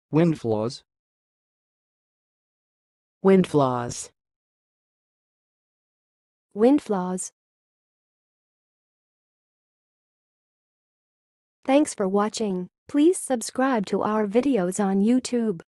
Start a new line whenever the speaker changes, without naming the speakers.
windflaws,
windflaws,
windflaws. Thanks for watching. Please subscribe to our videos on YouTube.